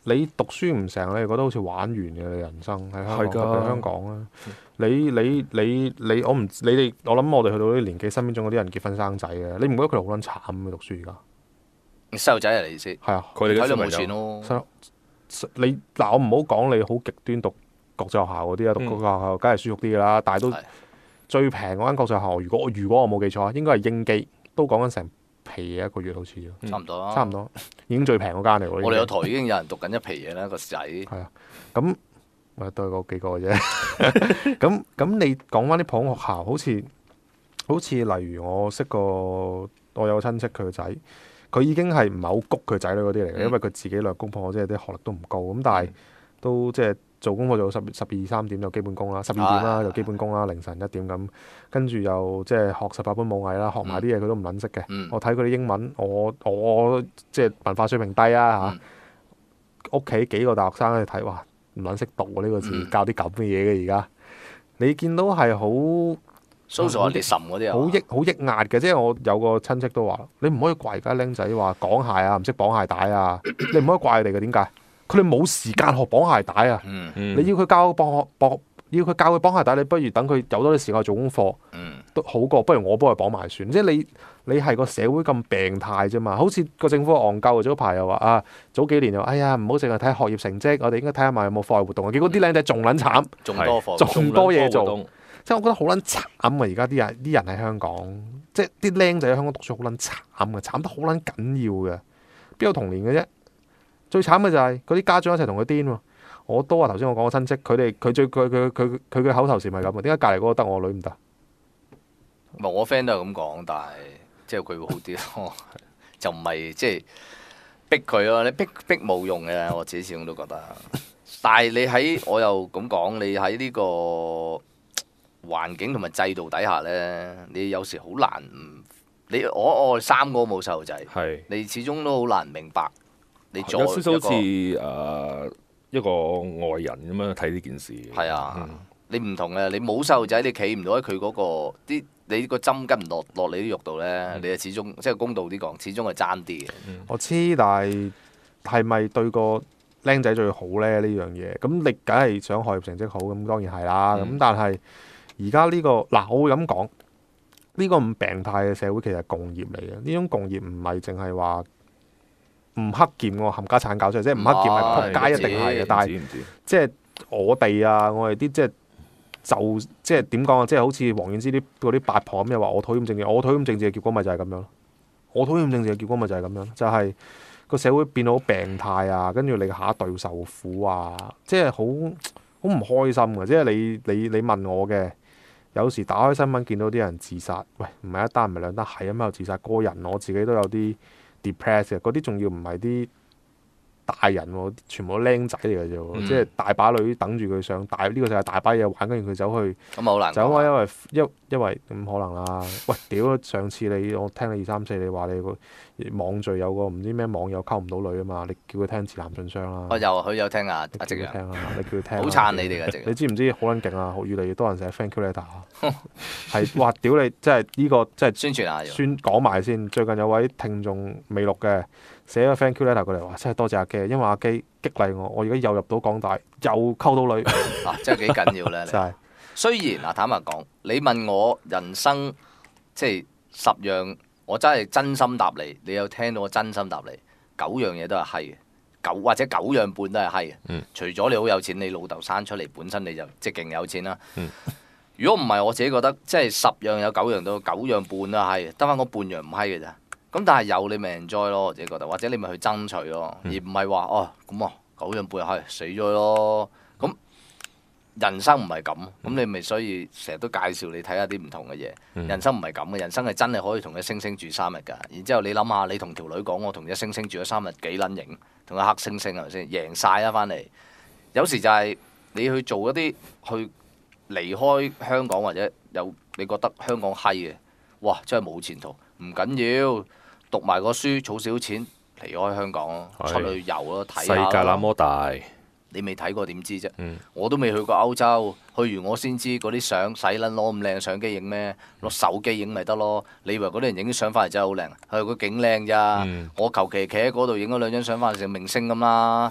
你讀書唔成，你係覺得好似玩完嘅你人生喺香港， 係㗎特別香港啦。你我唔你哋，我諗我哋去到呢啲年紀，身邊仲有啲人結婚生仔嘅，你唔覺得佢哋好撚慘嘅讀書而家？ 細路仔嚟意思？ 係啊， 佢哋嘅睇到冇小朋友錢咯。 你嗱，我唔好講你好極端讀國際學校嗰啲啊，讀國際學校梗係舒服啲㗎啦，但係都最平嗰間國際學校，如果我冇記錯，應該係英基，都講緊成皮嘢一個月好似咯， 差唔多啦， 差唔多已經最平嗰間嚟喎。 我哋個台已經有人讀緊一皮嘢啦，個仔。 係啊，咁咪都係嗰幾個啫。咁你講翻啲普通學校，好似例如我識我有個親戚佢個仔，佢已經係唔係好谷佢仔女嗰啲嚟嘅，因為佢自己兩公婆即係啲學歷都唔高，咁但係都即係做功課做到12、13點就基本功啦，12點啦就基本功啦，凌晨1點咁，跟住又即係學18般武藝啦，學埋啲嘢佢都唔撚識嘅。我睇佢啲英文，我即係文化水平低啊嚇，屋企幾個大學生去睇，哇唔撚識讀喎呢個字，教啲咁嘅嘢嘅而家，你見到係好。 social 人哋滲嗰啲啊， 好抑壓嘅，即係我有個親戚都話：你唔可以怪而家僆仔話綁鞋啊，唔識綁鞋帶啊，你唔可以怪佢哋嘅。點解？佢哋冇時間學綁鞋帶啊！你要佢教佢綁鞋帶，你不如等佢有多啲時間做功課，都好過不如我幫佢綁埋算。即係你係個社會咁病態啫嘛，好似個政府戇鳩早排又話啊，早幾年又哎呀唔好淨係睇學業成績，我哋應該睇下埋有冇課外活動啊。結果啲僆仔仲撚慘，仲多嘢做。即係我覺得好撚慘啊！而家啲人喺香港，即係啲僆仔喺香港讀書好撚慘嘅，慘得好撚緊要嘅，邊有童年嘅啫？最慘嘅就係嗰啲家長一齊同佢癲喎。我都話頭先我講個親戚，佢嘅口頭禪係咁啊。點解隔離嗰個得我女唔得？ 我 friend 都係咁講，但係即係佢會好啲咯，就唔係即係逼佢咯。你逼冇用嘅，我自己始終都覺得。但係你我又咁講，你喺呢個環境同埋制度底下呢，你有時好難我3個冇細路仔，你始終都好難明白。你做有少少好似一個外人咁樣睇呢件事。 係啊，你唔同嘅，你冇細路仔，你企唔到喺佢嗰個你個針跟唔落你啲肉度呢，你就始終即係公道啲講，始終係爭啲嘅。 我知，但係咪對個僆仔最好呢？呢樣嘢咁你梗係想學業成績好，咁當然係啦。咁但係而家呢個嗱，我會咁講，呢個咁病態嘅社會其實係共業嚟嘅。呢種共業唔係淨係話唔黑劍喎，冚家鏟搞出嚟，即係唔黑劍係撲街一定係嘅。但係即係我哋啊，我哋啲即係點講啊？即係好似黃遠之嗰啲八婆咁，又話我討厭政治，我討厭政治嘅結果咪就係咁樣咯。我討厭政治嘅結果咪就係咁樣，就係個社會變到好病態啊，跟住你下一代要受苦啊，即係好唔開心嘅。即係你問我嘅。有時打開新聞見到啲人自殺，喂，唔係一單唔係兩單，係咁喺度自殺。個人我自己都有啲 depressed 嘅，嗰啲仲要唔係啲大人喎，全部都僆仔嚟嘅啫喎，即係大把女等住佢上呢個世界大把嘢玩，跟住佢走去， 咁好難就因為咁可能啦。喂，屌！上次我聽你2、3、4，你話你個網聚有個唔知咩網友溝唔到女啊嘛，你叫佢聽《自男信箱》啦。 佢有聽啊，阿夕陽聽啊，你叫佢聽。 好撐你哋嘅夕陽。 你知唔知好撚勁啊？越嚟越多人寫 thank you letter 係哇！屌你，即係呢個即係宣傳下， 講埋先。最近有位聽眾未錄嘅。寫咗 thank you letter 過嚟，哇！真係多謝阿基，因為阿基激勵我，我而家又入到港大，又溝到女， 真係幾緊要咧。 真係。 雖然坦白講，你問我人生即係10樣，我真係真心答你，你有聽到我真心答你，9樣嘢都係閪嘅，或者9樣半都係閪嘅。除咗你好有錢，你老豆生出嚟本身你就即係勁有錢啦。如果唔係，我自己覺得即係10樣有9樣都9樣半都係閪嘅，得翻嗰半樣唔閪嘅咋。咁但係有你咪 enjoy 咯，我自己覺得，或者你咪去爭取咯，而唔係話咁9樣半係死咗咯。咁人生唔係咁，咁你咪所以成日都介紹你睇下啲唔同嘅嘢。人生唔係咁嘅，人生係真係可以同隻猩猩住3日㗎。然之後你諗下，你同條女講我同隻猩猩住咗3日幾撚型，同個黑猩猩係咪先贏晒啦翻嚟？有時就係你去做一啲去離開香港或者你覺得香港閪嘅，哇！真係冇前途，唔緊要。讀埋個書，儲少錢，離開香港咯，出去遊咯，睇下。 世界那麼大， 你未睇過點知啫？我都未去過歐洲，去完我先知嗰啲相使撚攞咁靚嘅相機影咩？攞手機影咪得咯？你以為嗰啲人影啲相翻嚟真係好靚？係佢景靚咋？我求其企喺嗰度影咗2張相翻嚟，成明星咁啦。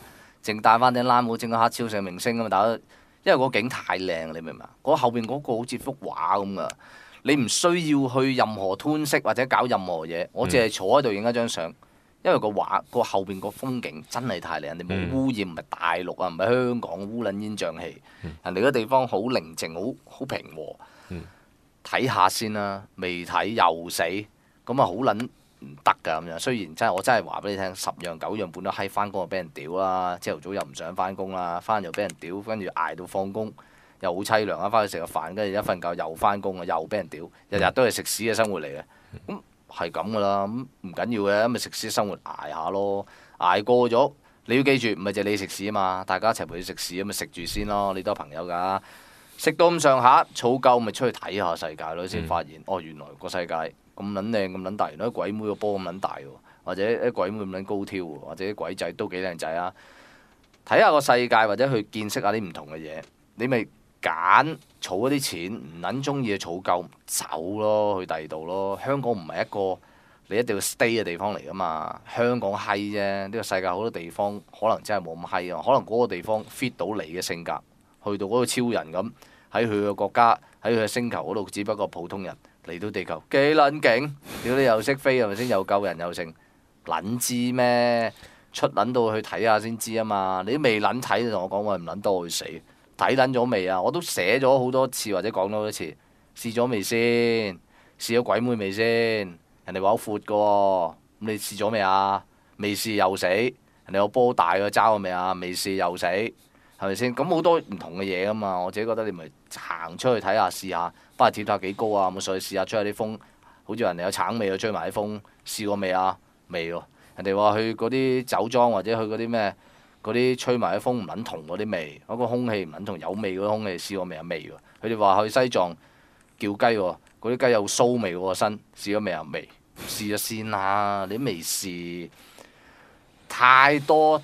淨戴翻頂冷帽，整個黑超上明星咁嘛，大家因為個景太靚，你明唔明啊？嗰後邊嗰個好似幅畫咁噶，你唔需要去任何吞色或者搞任何嘢，我淨係坐喺度影一張相。因為個畫個後邊個風景真係太靚，人哋冇污染，唔係大陸啊，唔係香港烏撚煙瘴氣，人哋嗰地方好寧靜，好平和。睇下先啦，未睇又死，咁啊好撚唔得㗎咁樣。雖然我真係話俾你聽，10樣9樣半都閪，翻工就俾人屌啦，朝頭早又唔想翻工啦，翻又俾人屌，跟住捱到放工又好凄涼啊，翻去食個飯，跟住一瞓覺又翻工啊，又俾人屌，日日都係食屎嘅生活嚟嘅。咁係咁噶啦，咁唔緊要嘅，咁咪食屎生活捱下咯，捱過咗你要記住，唔係就你食屎啊嘛，大家一齊陪你食屎，咁咪食住先咯，你都係朋友㗎，食到咁上下，儲夠咪出去睇下世界咯，先發現哦原來個世界咁撚靚咁撚大，原來啲鬼妹個波咁撚大喎，或者啲鬼妹咁撚高挑喎，或者啲鬼仔都幾靚仔啊，睇下個世界或者去見識下啲唔同嘅嘢，你咪揀儲一啲錢，唔撚中意嘅儲夠走咯，去第二度咯。香港唔係一個你一定要 stay 嘅地方嚟噶嘛。香港閪啫，呢個世界好多地方可能真係冇咁閪啊。可能嗰個地方 fit 到你嘅性格，去到嗰個超人咁喺佢嘅國家，喺佢嘅星球嗰度，只不過普通人嚟到地球幾撚勁？屌你又識飛係咪先？又救人又成撚知咩？出撚到去睇下先知啊嘛！你都未撚睇，你同我講話唔撚多去死。睇撚咗未啊？我都寫咗好多次或者講咗好多次，試咗未先？試咗鬼妹未先？人哋話好闊㗎喎，咁你試咗未啊？未試又死。人哋有波大嘅揸過未啊？未試又死，係咪先？咁好多唔同嘅嘢㗎嘛。我自己覺得你咪行出去睇下試下，不過跳下幾高啊？咁上去試下吹下啲風，好似人哋有橙味啊，吹埋啲風，試過未啊？未喎。人哋話去嗰啲酒莊或者去嗰啲咩？嗰啲吹埋啲風唔撚同嗰啲味，嗰個空氣唔撚同有味嗰啲空氣，試過未啊？未喎。佢哋話去西藏叫雞喎，嗰啲雞有騷味喎身，試咗未啊？未，試咗先啦，你都未試，太多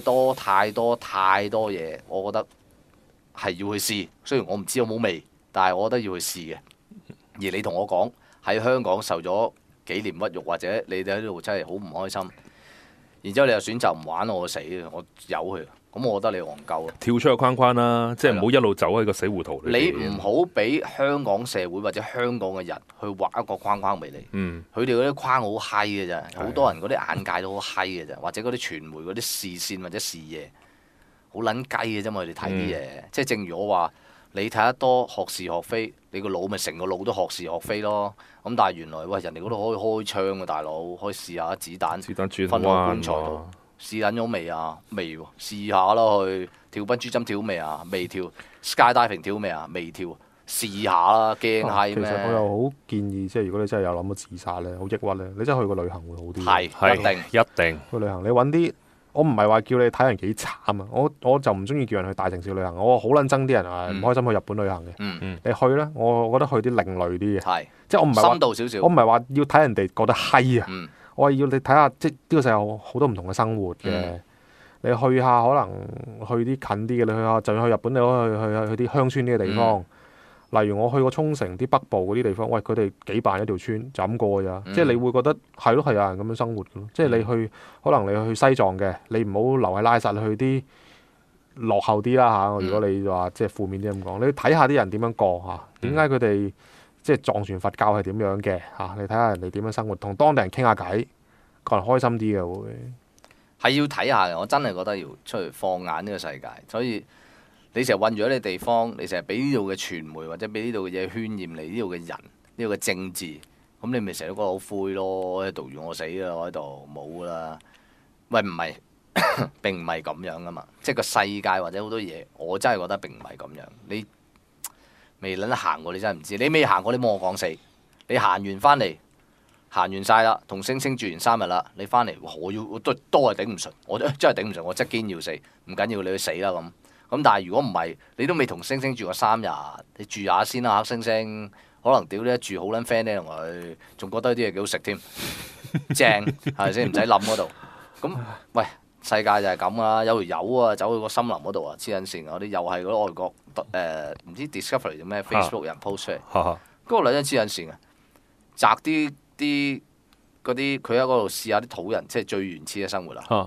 嘢，我覺得係要去試。雖然我唔知有冇味，但係我覺得要去試嘅。而你同我講喺香港受咗幾年屈辱，或者你哋喺度真係好唔開心。然之後你又選擇唔玩我死嘅，我由佢，咁我覺得你戇鳩啊！ 跳出個框框啦，即係唔好一路走喺個死胡同裏邊。 你唔好俾香港社會或者香港嘅人去畫一個框框俾你。佢哋嗰啲框好閪嘅咋，好多人嗰啲眼界都好閪嘅咋，或者嗰啲傳媒嗰啲視線或者視野好撚雞嘅啫嘛，佢哋睇啲嘢。即係正如我話，你睇得多學是學非，你個腦咪成個腦都學是學非咯。咁但係原來喂人哋嗰度可以開槍嘅大佬，可以試下子彈轉分落棺材度，試緊咗未啊？未喎，試下啦去跳笨豬跳跳未啊？未跳 skydiving 跳未啊？未跳，試下啦，驚閪咩？ 其實我又好建議，即係如果你真係有諗過自殺咧，好抑鬱咧，你真係去個旅行會好啲。 係一定去旅行，你揾啲。我唔係話叫你睇人幾慘啊！我就唔中意叫人去大城市旅行。我好撚憎啲人唔開心去日本旅行嘅。你去咧，我覺得去啲另類啲嘅，即係我唔係深度少少。 我唔係話要睇人哋覺得閪啊！我係要你睇下，即係呢個世界有好多唔同嘅生活嘅。你去下可能去啲近啲嘅，你去下就算去日本，你可以去啲鄉村啲嘅地方。例如我去過沖繩啲北部嗰啲地方，喂佢哋幾百人一條村就咁過咋，即係你會覺得係咯，係有人咁樣生活嘅咯。即係你去可能你去西藏嘅，你唔好留喺拉薩，你去啲落後啲啦嚇。如果你話即係負面啲咁講，你睇下啲人點樣過嚇，點解佢哋即係藏傳佛教係點樣嘅嚇？你睇下人哋點樣生活，同當地人傾下偈，個人開心啲嘅會係要睇下嘅。我真係覺得要出去放眼呢個世界，所以。你成日韞住喺你地方，你成日俾呢度嘅傳媒或者俾呢度嘅嘢渲染你，呢度嘅人，呢度嘅政治，咁你咪成日都覺得好灰咯，喺度完我死啦，我喺度冇啦。喂，唔係並唔係咁樣噶嘛，即係個世界或者好多嘢，我真係覺得並唔係咁樣。你未撚行過，你真係唔知。你未行過，你冇我講死。你行完翻嚟，行完晒啦，同星星住完3日啦，你翻嚟我都係頂唔順，我真係頂唔順，我即堅要死，唔緊要，你去死啦咁。咁但係如果唔係，你都未同星星住過3日，你住下先啦，黑星星。可能屌你一住好撚 friend 咧，同佢仲覺得啲嘢幾好食添，正係咪先？唔使諗嗰度。咁喂，世界就係咁啦。有條友啊，走去個森林嗰度啊，黐緊線嗰啲，又係嗰啲外國唔知 Discovery 定咩 Facebook 人 post 出嚟。嗰個女人黐緊線嘅，摘啲嗰啲，佢喺嗰度試下啲土人，即係最原始嘅生活啦。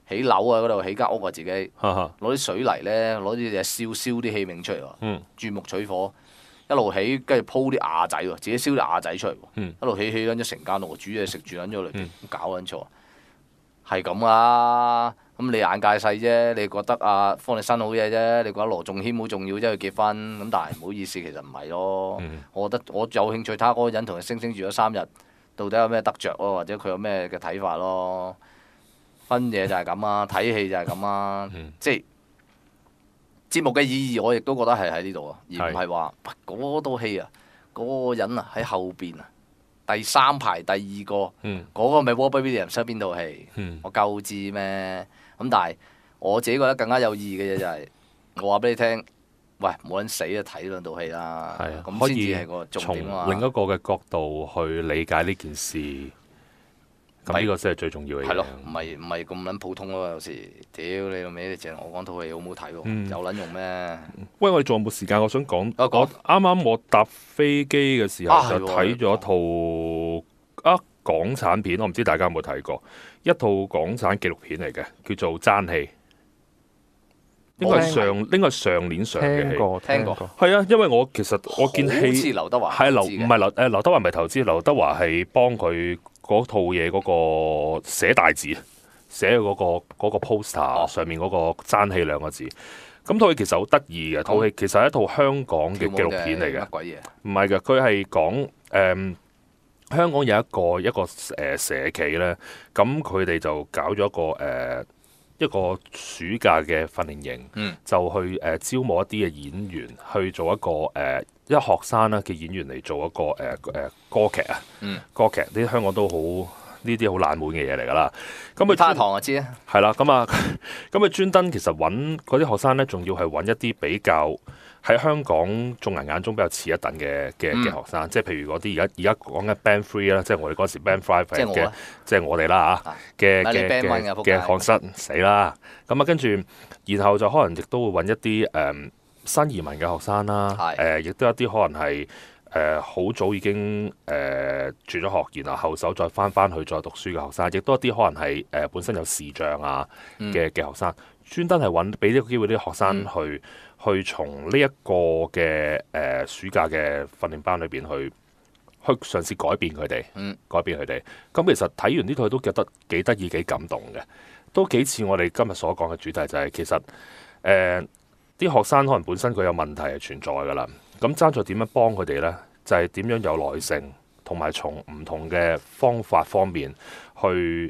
起樓啊嗰度起間屋啊自己，攞啲水泥咧，攞啲嘢燒啲器皿出嚟喎，鑽木取火，一路起跟住鋪啲瓦仔喎，自己燒啲瓦仔出嚟喎，一路起緊咗成間屋，煮嘢食住緊咗裏邊，搞緊錯，係咁啊！咁你眼界細啫，你覺得啊方力申好嘢啫，你覺得羅仲謙好重要啫，佢結婚咁，但係唔好意思，其實唔係咯。我覺得我有興趣睇下嗰個人同佢星住咗3日，到底有咩得着咯，或者佢有咩嘅睇法咯。分嘢就係咁啊，睇戲就係咁啊，即係節目嘅意義，我亦都覺得係喺呢度啊，而唔係話嗰套戲啊，嗰個人啊喺後邊啊。第3排第2個，嗰個咪 Robert Williams 出邊套戲，我夠知咩？咁但係我自己覺得更加有意義嘅嘢就係，我話俾你聽，喂，冇人死啊，睇兩套戲啦，咁先至係個重點啊嘛。 從另一個嘅角度去理解呢件事，咁呢個先係最重要嘅嘢。 係咯，唔係咁撚普通咯，有時，屌你老味，你淨係我講套戲好唔好睇喎？有撚用咩？ 喂，我哋仲有冇時間？我想講，啱啱我搭飛機嘅時候就睇咗套港產片，我唔知大家有冇睇過，一套港產紀錄片嚟嘅，叫做《爭氣》。應該係上年上嘅戲， 聽過。 係啊，因為我其實我見戲好似劉德華係唔係劉德華唔係投資，劉德華係幫佢嗰套嘢嗰個寫大字，寫嗰個 poster 上面嗰個爭氣2個字。咁套戲其實好得意嘅，套戲其實係一套香港嘅紀錄片嚟嘅。 乜鬼嘢？ 唔係嘅，佢係講香港有一個社企咧，咁佢哋就搞咗一個暑假嘅訓練營，就去招募一啲嘅演員去做一個一學生啦嘅演員嚟做一個歌劇啊，歌劇呢啲香港都好呢啲好冷門嘅嘢嚟㗎啦。咁佢他堂就知啊， 係啦，咁佢專登其實揾嗰啲學生咧，仲要係揾一啲比較喺香港眾人眼中比較次一等嘅學生，即係譬如嗰啲而家講緊 Band 3啦，即係我哋嗰時 Band 5嘅，即係我哋啦嚇嘅學生死啦。咁啊，跟住然後就可能亦都會揾一啲新移民嘅學生啦，亦都有啲可能係好早已經轉咗學，然後後手再翻去再讀書嘅學生，亦都有啲可能係本身有視障啊嘅學生，專登係揾俾呢個機會啲學生去從呢一個嘅暑假嘅訓練班裏邊去嘗試改變佢哋，改變佢哋。咁其實睇完呢套都覺得幾得意、幾感動嘅，都幾似我哋今日所講嘅主題，就係其實啲學生可能本身佢有問題係存在㗎啦。咁爭在點樣幫佢哋呢？就係點樣有耐性，同埋從唔同嘅方法方面去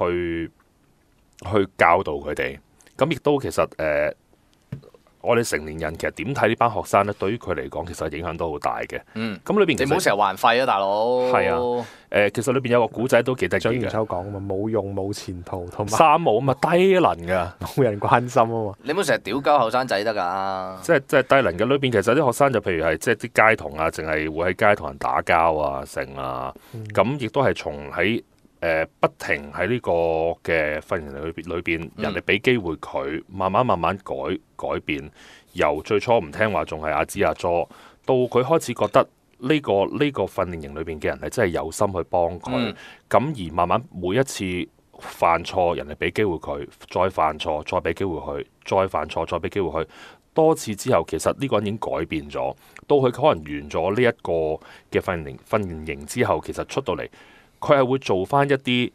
教導佢哋。咁亦都其實我哋成年人其實點睇呢班學生咧？對於佢嚟講，其實影響都好大嘅。咁裏邊你唔好成日還費啊，大佬。 係啊。其實裏邊有個古仔都幾得意嘅。 張元秋講啊嘛，冇用冇前途，同埋三無啊嘛，低能㗎， 冇人關心啊嘛。 你唔好成日屌鳩後生仔得㗎。 即係低能嘅裏邊，其實啲學生就譬如係即係啲街童啊，淨係會喺街同人打交啊，成啊。咁亦都係從喺不停喺呢個嘅訓練裏邊，人哋俾機會佢慢慢改變，由最初唔聽話，仲係阿支阿左，到佢開始覺得呢個訓練營裏邊嘅人係真係有心去幫佢，咁而慢慢每一次犯錯，人哋俾機會佢，再犯錯，再俾機會佢，再犯錯，再俾機會佢，多次之後，其實呢個人已經改變咗。到佢可能完咗呢一個嘅訓練營之後，其實出到嚟，佢係會做翻一啲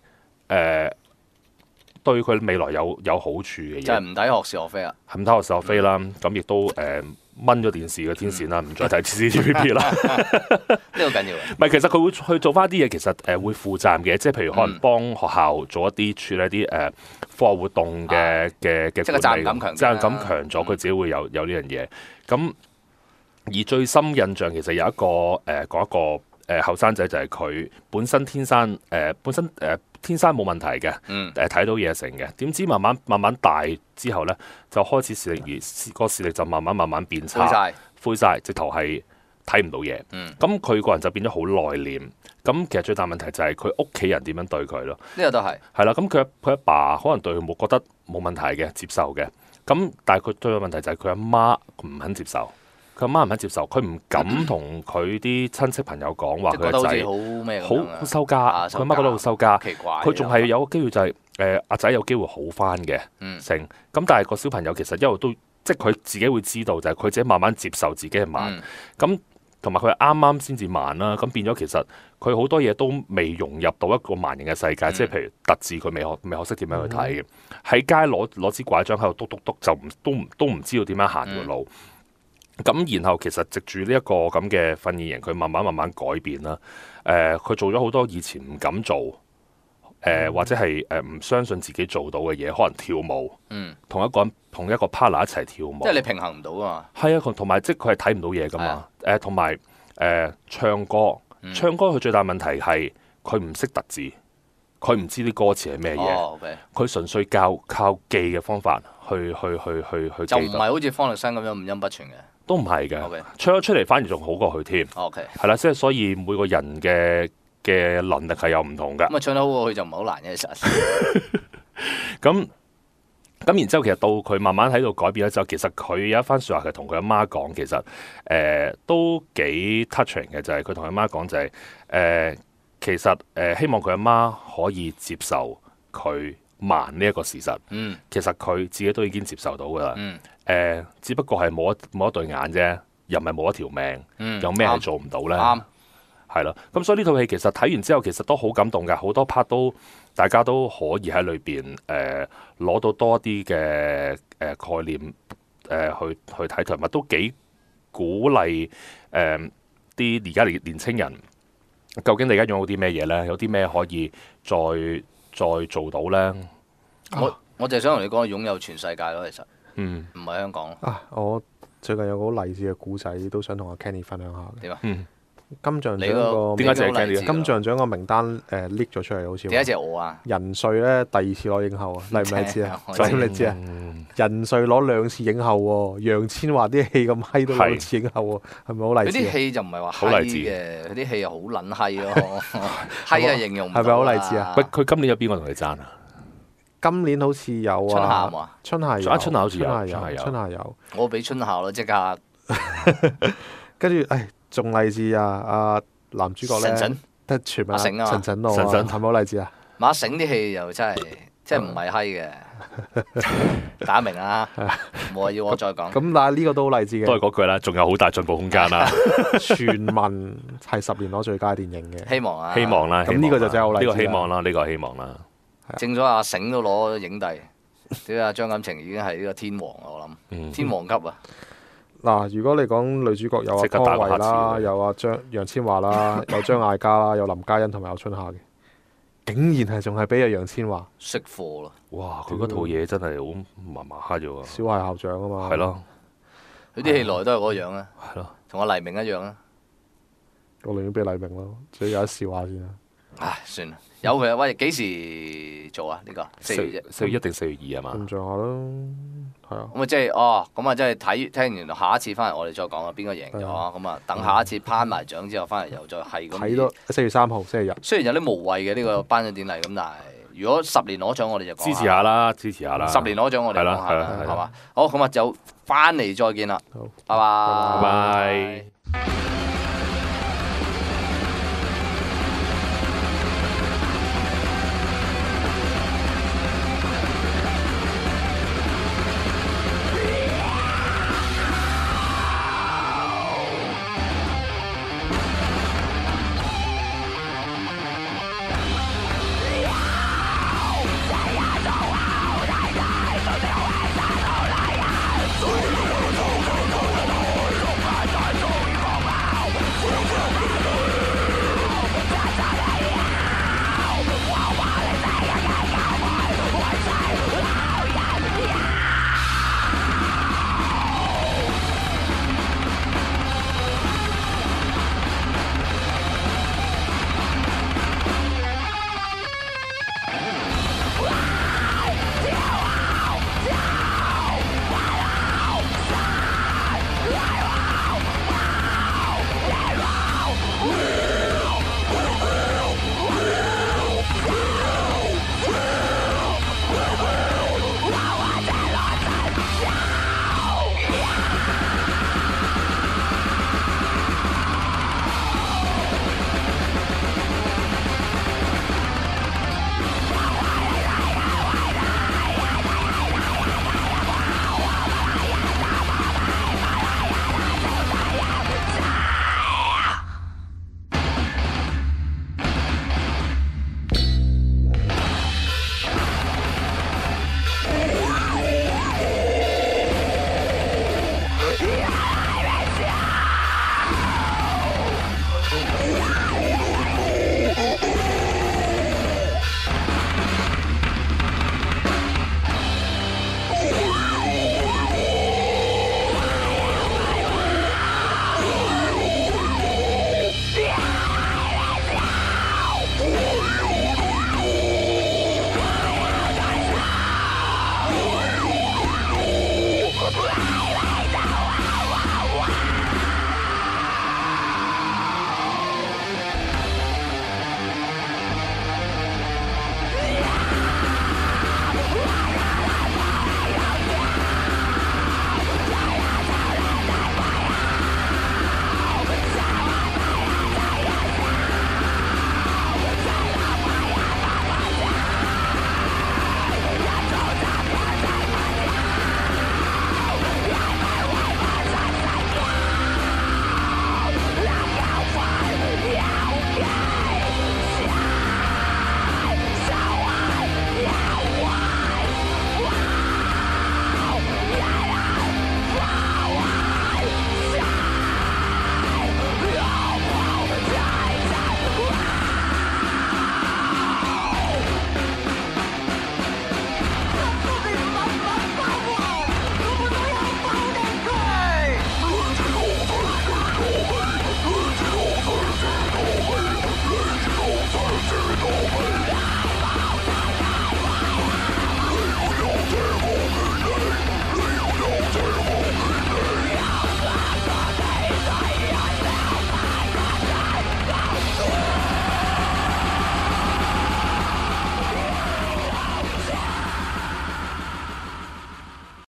對佢未來有好處嘅嘢， 就係唔抵學是學非啊， 唔抵學是學非啦。咁亦都掹咗電視嘅天線啦，唔再睇 CCTV 啦。 呢個緊要。 唔係，其實佢會去做翻啲嘢，其實會負責任嘅，即係譬如可能幫學校做一啲處理一啲課外活動嘅即係責任感強， 責任感強咗，佢自己會有呢樣嘢。咁而最深印象其實有一個講一個後生仔，就係佢本身天生冇問題嘅，睇到嘢成嘅。點知慢慢大之後咧，就開始視力個視力就慢慢變差，灰晒，直頭係睇唔到嘢。咁佢個人就變咗好內斂。咁其實最大問題就係佢屋企人點樣對佢咯。 呢個都係啦。咁佢阿爸可能對佢覺得冇問題嘅，接受嘅。咁但係佢最大問題就係佢阿媽唔肯接受。佢阿媽唔肯接受，佢唔敢同佢啲親戚朋友講話佢個仔好收家，佢阿媽覺得好收家。佢仲係有個機會就係阿仔有機會好翻嘅，成咁，但係個小朋友其實一路都即係佢自己會知道，就係佢自己慢慢接受自己係慢，咁同埋佢係啱啱先至慢啦，咁變咗其實佢好多嘢都未融入到一個慢型嘅世界，即係譬如特字佢未學識點樣去睇嘅，喺街攞支拐杖喺度篤篤篤就都唔知道點樣行條路。咁然後其實藉住呢一個咁嘅訓練營，佢慢慢改變啦。佢做咗好多以前唔敢做，或者係唔相信自己做到嘅嘢，可能跳舞，同一個 partner 一齊跳舞。 即係你平衡唔到啊嘛。 係啊，同埋即係佢係睇唔到嘢噶嘛。同埋唱歌，唱歌佢最大問題係佢唔識特字，佢唔知啲歌詞係咩嘢。佢純粹靠記嘅方法去就唔係好似方力申咁樣五音不全嘅。 都唔係嘅，唱咗出嚟反而仲好過佢添。係啦，即係所以每個人嘅能力係有唔同㗎。 咁啊，唱得好過佢就唔係好難嘅，其實。 咁然之後，其實到佢慢慢喺度改變咗之後，其實佢有一番説話係同佢阿媽講，其實都幾 touching 嘅，就係佢同阿媽講就係其實希望佢阿媽可以接受佢慢呢一個事實。其實佢自己都已經接受到㗎啦。只不過係冇一對眼啫，又唔係冇一條命，有咩係做唔到咧？係咯，咁所以呢套戲其實睇完之後，其實都好感動㗎，好多 part 都大家都可以喺裏邊攞到多啲嘅概念去睇，同埋都幾鼓勵啲而家年青人，究竟你而家擁有啲咩嘢咧？有啲咩可以再做到咧？ 我就係想同你講，擁有全世界咯，其實。唔係香港我最近有個好勵志嘅故仔，都想同阿 Kenny 分享下嘅。 點啊？ 金像獎個點解就係 Kenny？ 金像獎個名單leak 咗出嚟，好似點解就係我啊？ 人瑞咧第2次攞影后啊，勵唔勵志啊？你知啊？人瑞攞2次影后喎，楊千嬅啲戲咁閪都攞次影后喎，係咪好勵志？ 嗰啲戲就唔係話閪嘅，嗰啲戲又好撚閪咯，閪啊形容唔到。 係咪好勵志啊？ 喂，佢今年有邊個同你爭啊？ 今年好似有啊，春夏有， 春夏好似有， 春夏有。 我俾春夏咯，即刻。 跟住，仲勵志啊！阿男主角咧，得全民陳陳咯，係咪好勵志啊？ 馬醒啲戲又真係唔係閪嘅，打明啊！冇話要我再講。 咁但係呢個都好勵志嘅。 都係嗰句啦，仲有好大進步空間啦。 全民係10年攞最佳電影嘅。 希望啊！ 希望啦。 咁呢個就真係好勵志。 呢個希望啦，呢個希望啦。 正咗阿醒都攞影帝，啲阿張錦程已經係呢個天王啦，我諗天王級啊！ 嗱，如果你講女主角有阿湯唯啦，有阿楊千嬅啦，有張艾嘉啦，有林嘉欣同埋有春夏嘅，竟然係仲係俾阿楊千嬅識貨啦！ 哇！佢嗰套嘢真係好麻麻蝦咗喎。 小孩校長啊嘛。 係咯。 佢啲戲來都係嗰個樣啊。 係咯。 同阿黎明一樣啊。 我寧願俾黎明咯，所以有得笑下先啦。 唉，算啦。有佢啊！喂，幾時做啊？呢個4月 4月1定4月2係嘛？ 咁上下咯，係啊。 咁啊，即係咁啊，即係聽完下一次翻嚟，我哋再講啊，邊個贏咗？咁啊，等下一次頒埋獎之後翻嚟，又再係咁。 睇到4月3號星期日。 雖然有啲無謂嘅呢個頒獎典禮咁，但係如果10年攞獎，我哋就講支持下啦，支持下啦。 10年攞獎，我哋講下啦，係嘛？好，咁啊，就翻嚟再見啦。好，拜拜。 拜拜。